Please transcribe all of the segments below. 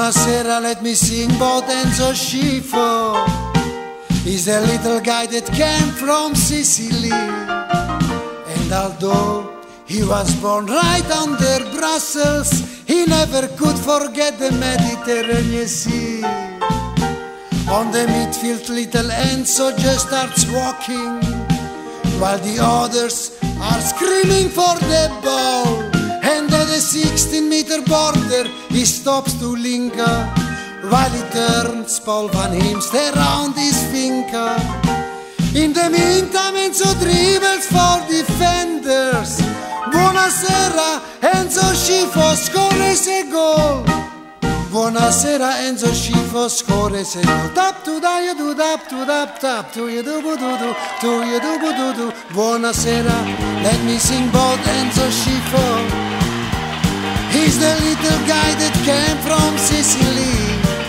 Buonasera, let me sing about Enzo Scifo. He's a little guy that came from Sicily. And although he was born right under Brussels, he never could forget the Mediterranean Sea. On the midfield, little Enzo just starts walking, while the others are screaming for the ball. And at the 16-meter border, he stops to linger, while he turns Paul van Himst around his finger. In the meantime, Enzo dribbles for defenders. Buonasera, Enzo Scifo scores a goal. Buonasera, Enzo Scifo scores a goal. Tap to da you do, tap to dap, tap to you do do do, to you do do do. Buonasera, let me sing about Enzo Scifo. He's the little guy that came from Sicily.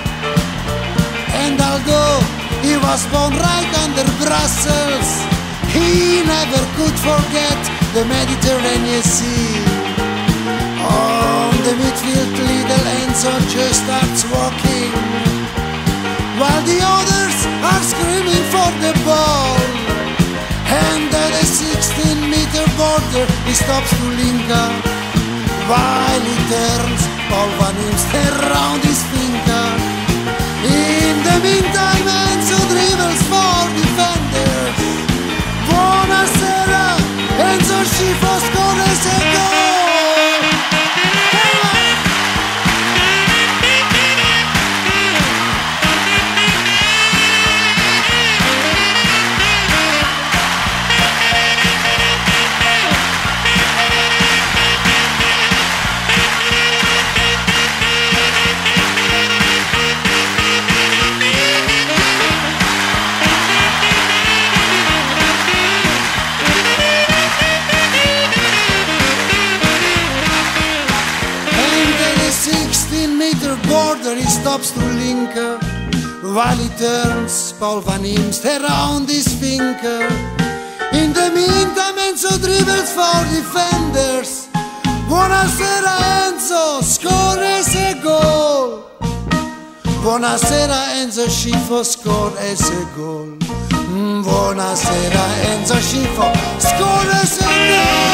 And although he was born right under Brussels, he never could forget the Mediterranean Sea. On the midfield, little Enzo just starts walking, while the others are screaming for the ball. And at the 16-meter border, he stops to linger, while he turns Paul van Himst around his finger. In the meantime, Enzo dribbles for defenders. Buonasera, Enzo Scifo scores a goal. Border, he stops to linger, while he turns Paul van Himst around his finger. In the meantime, Enzo dribbles for defenders. Buonasera, Enzo scores a goal. Buonasera, Enzo Scifo scores a goal. Buonasera, Enzo Scifo scores a goal.